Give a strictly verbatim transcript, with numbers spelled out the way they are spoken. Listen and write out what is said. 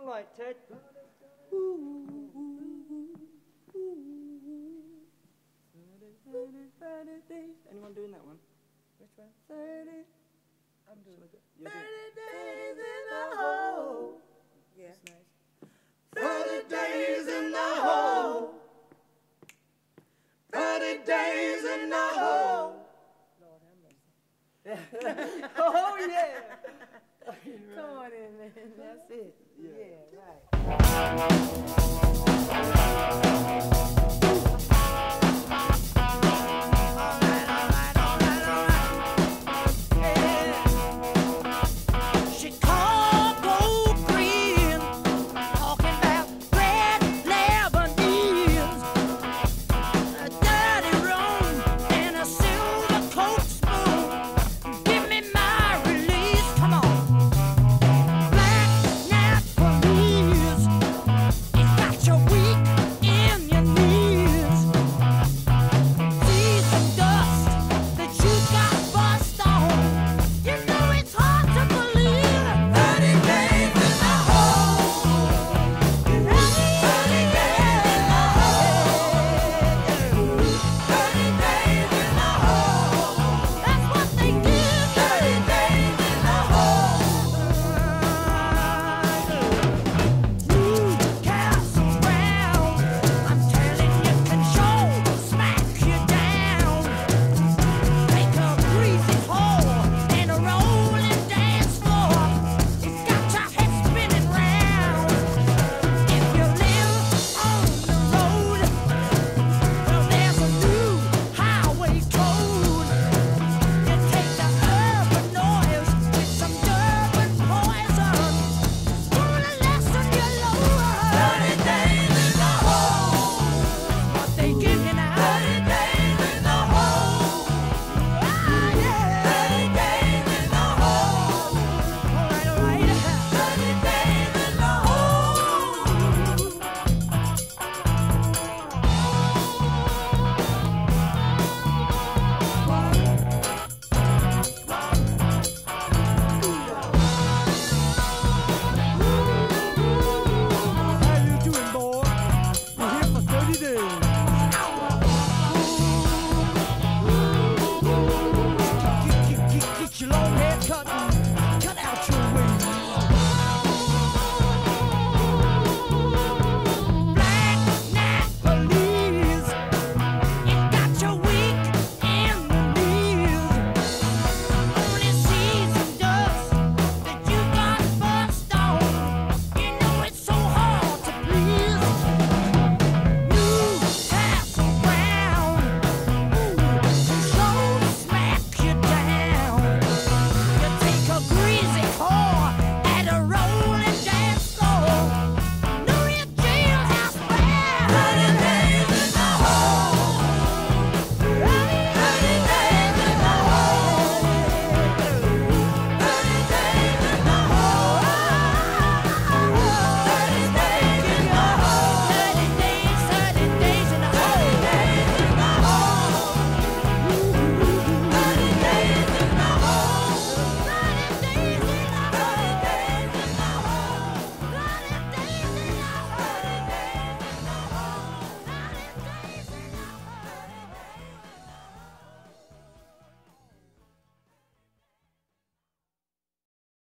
Spotlight, Ted. Ooh, ooh, ooh, ooh. Anyone doing that one? Which one? thirty. I'm doing it. thirty days in the hole. Yeah. That's nice. thirty days in the hole. thirty days in the hole. Lord have mercy. Oh, yeah. Come on in, man. That's it. Yeah, yeah right.